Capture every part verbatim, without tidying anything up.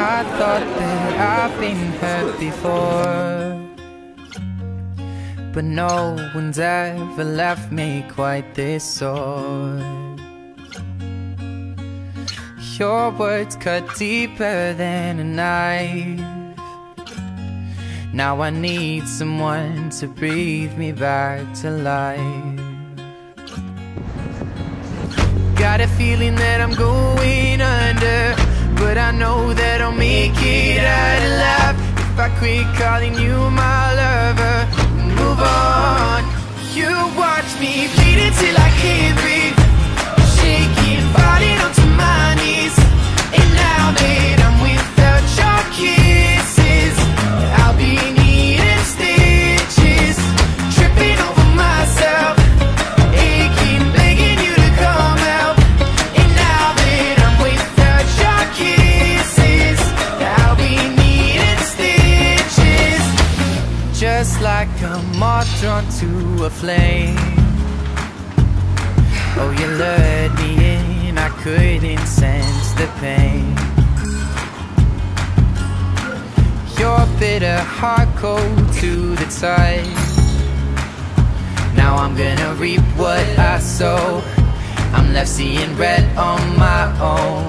I thought that I've been hurt before, but no one's ever left me quite this sore. Your words cut deeper than a knife. Now I need someone to breathe me back to life. Got a feeling that I'm going under, but I know that I'll make it out alive if I quit calling you my lover and move on. You watch me bleed until I can't breathe, shaking, falling onto my knees. And now that I'm without your kisses, I'll be needing stitches, tripping over myself, aching, begging you to come help. And now that I'm without your kisses, I'll be needing stitches, just like a moth drawn to a flame. Oh, you lured me in, I couldn't sense the pain. Your bitter heart cold to the touch. Now I'm gonna reap what I sow. I'm left seeing red on my own.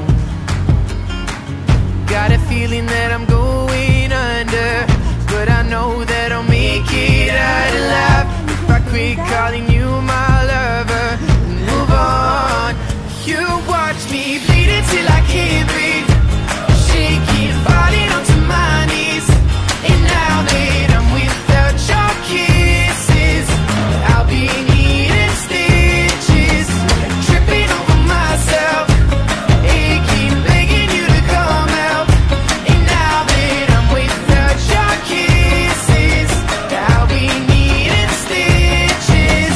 Got a feeling that I'm going under, but I know that I'll make it out alive if I quit calling you my lover and move on. You watch me bleed until I can't breathe, shaking, falling onto my knees. And now that I'm without your kisses, I'll be needing stitches, tripping over myself, aching, begging you to come help. And now that I'm without your kisses, I'll be needing stitches.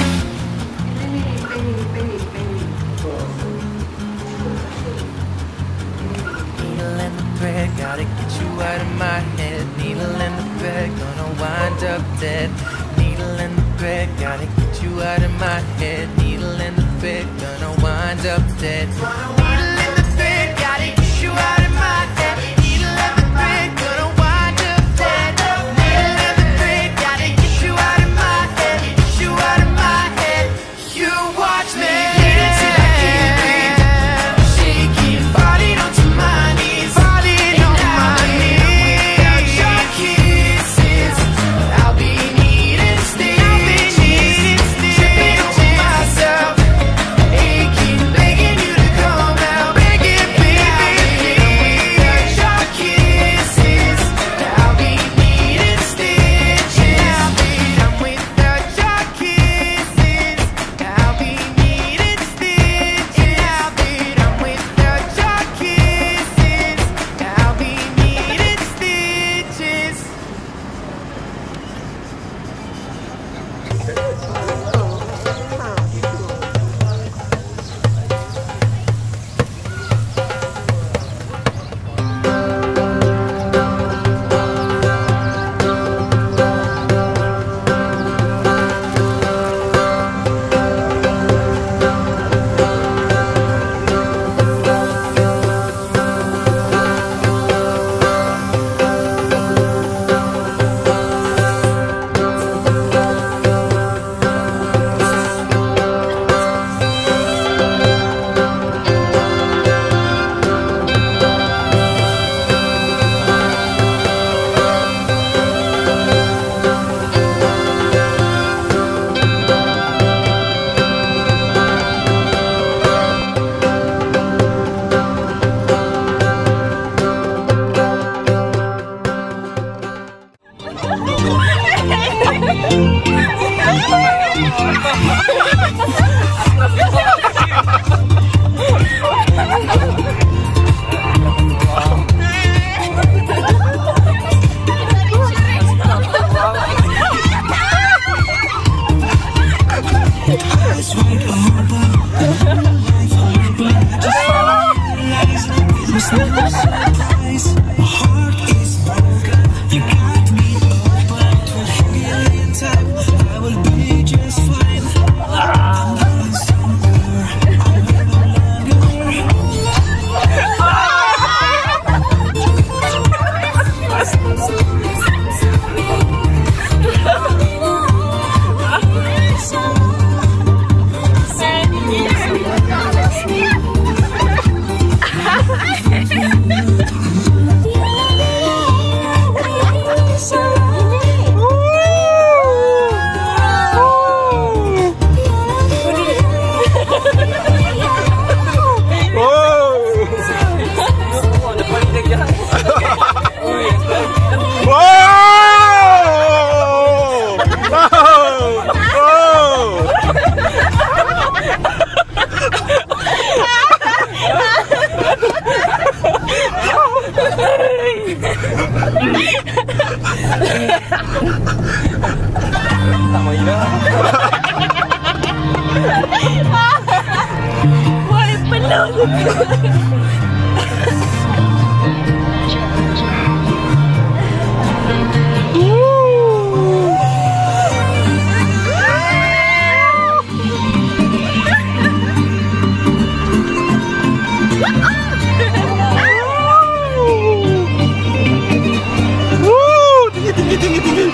Needle and the thread, gotta get you out of my head. Needle and the thread, gonna wind up dead. Needle and the thread, gotta get you out of my head. Needle and the thread, gonna wind up dead. Needle and the thread, gotta get you out of my head. Needle and the thread, gonna wind up dead. Needle and the thread, gotta get you out of my head. Get you out of my head. You watch me bleed until I can't breathe, shaking, falling onto my knees. Falling on my knees. Without your kisses, I'll be needing stitches, tripping over myself, aching, begging you to come out. Tak mau hilang. Woi, penuh. Tinggi, tinggi, tinggi.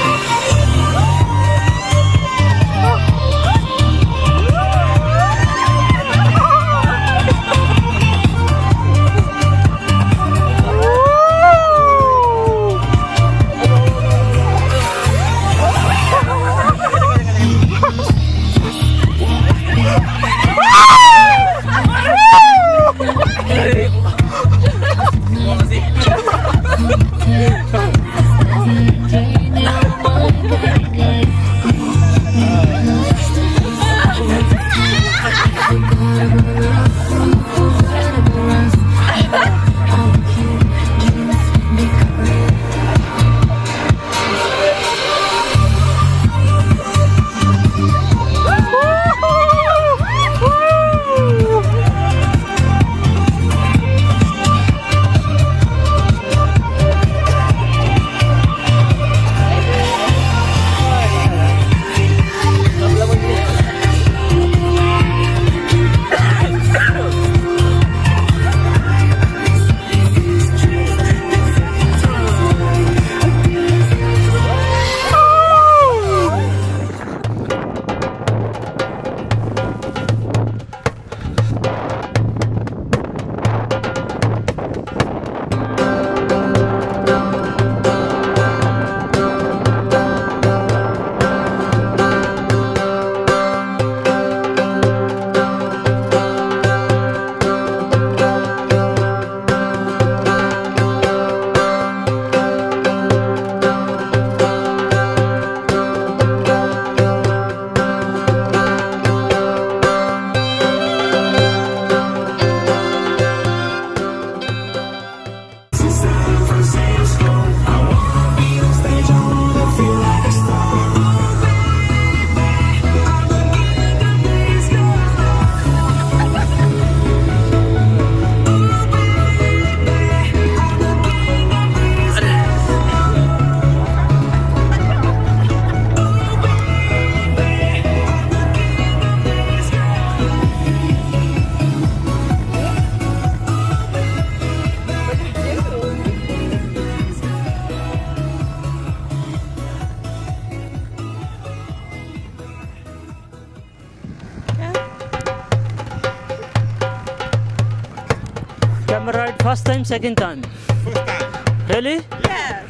Camera ride first time, second time? First time. Really? Yes.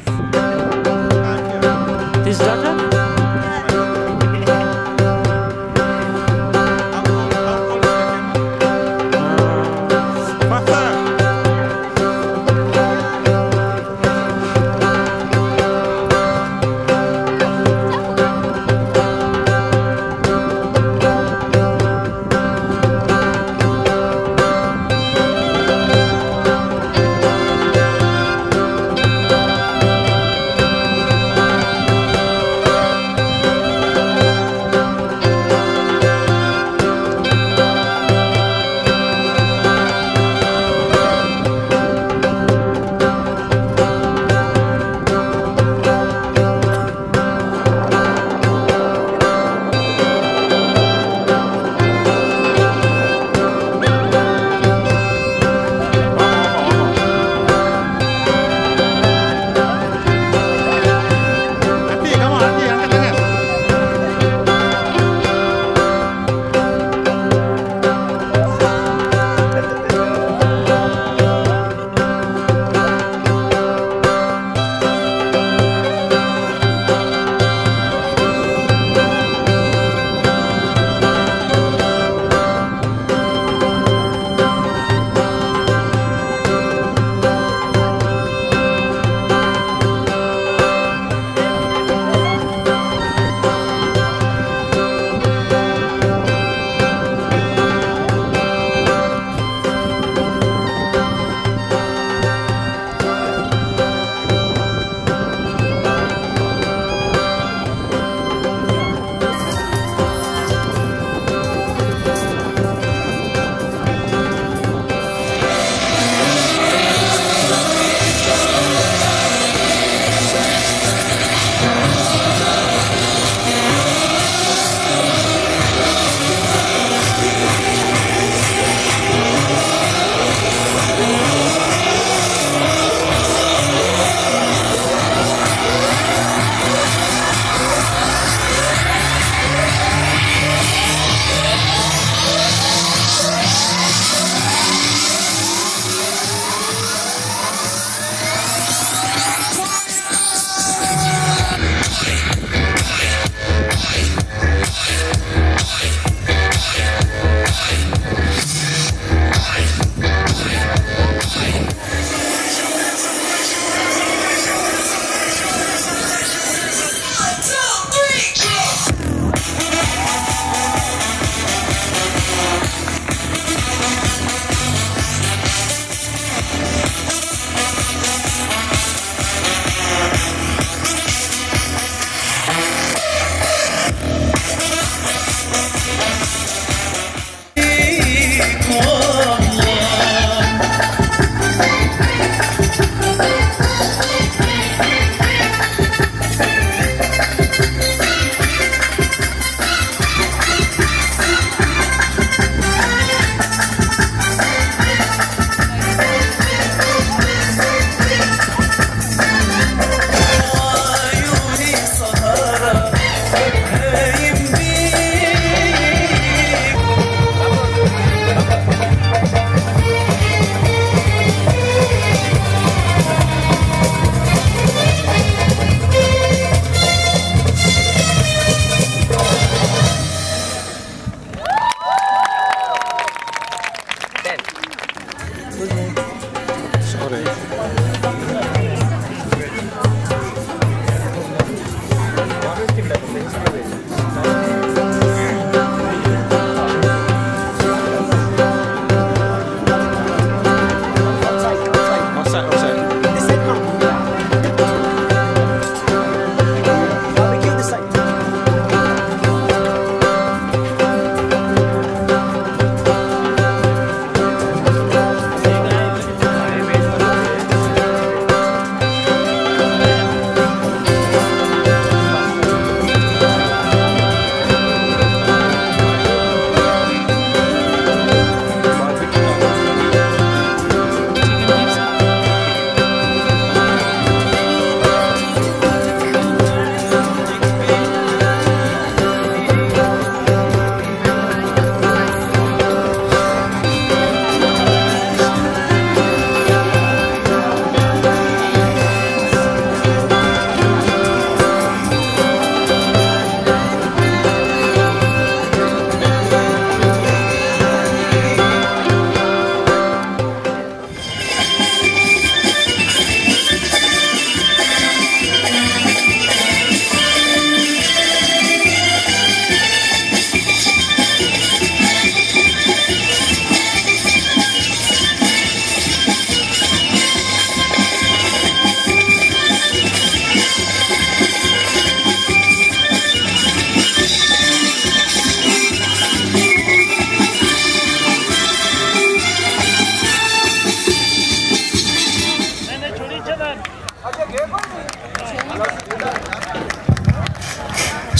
This daughter?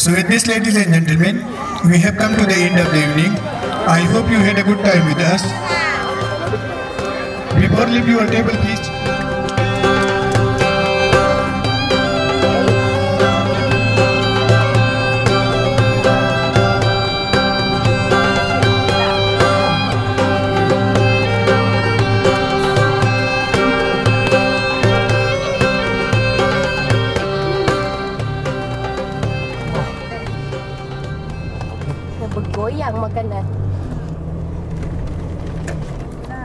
So with this, ladies and gentlemen, we have come to the end of the evening. I hope you had a good time with us. Before leave your table, please